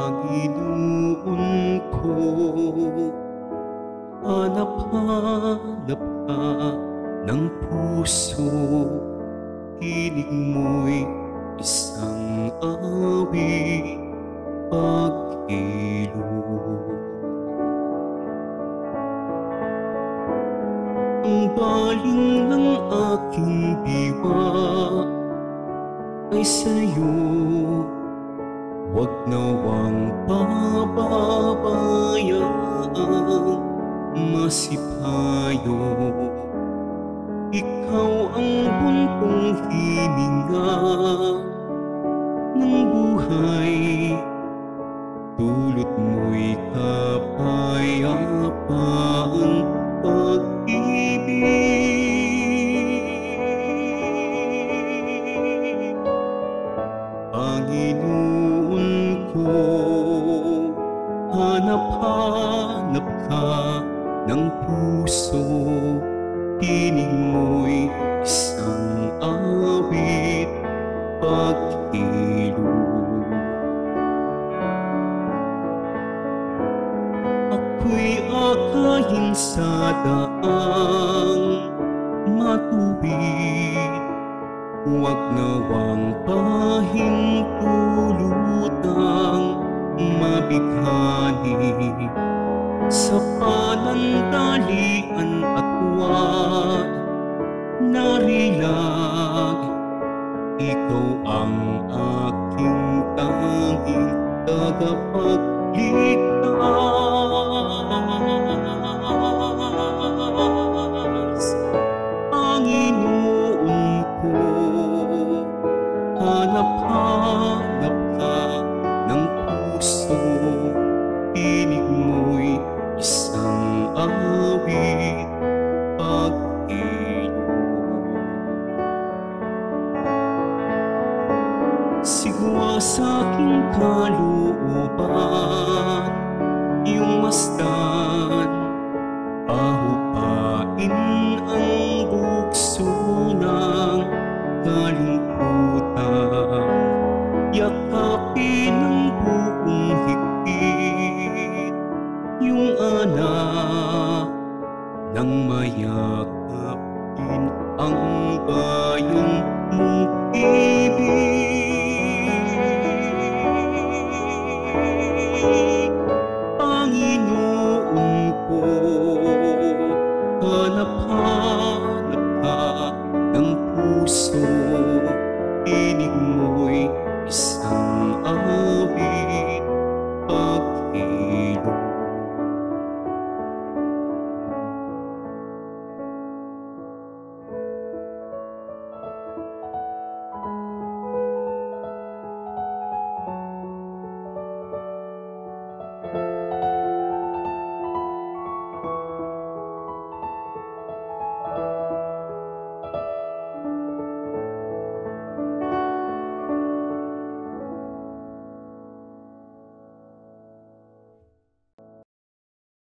Panginoon ko, hanap-hanap ka ng puso, hilig mo'y isang awit, paghilom. Ang baling ng aking diwa ay sa'yo, huwag nawang pababayaang masipayo. Ikaw ang buntong hininga ng buhay, dulot mo'y kapayapaan, pag-ibig. Panginoon ko, hanap-hanap ka ng puso, hiling mo'y isang awit, paghilom. Ako'y akayin sa daang matuwid, huwag nawang pahintulutang mabighani. Sa panandalian at huwag narilag, ikaw ang aking tanging tagapagligtas. Panginoon ko, hanap-hanap ka ng puso, hilig mo'y isang awit, paghilom. Sigwa sa'king kalooban, iyong masdan, pahupain ang bugso ng kalungkutan, yakapin ang buong higpit yung anak, nang mayakapin ang bayan mong ibig. Panginoon ko, hanap-hanap ka ng puso, hilig mo'y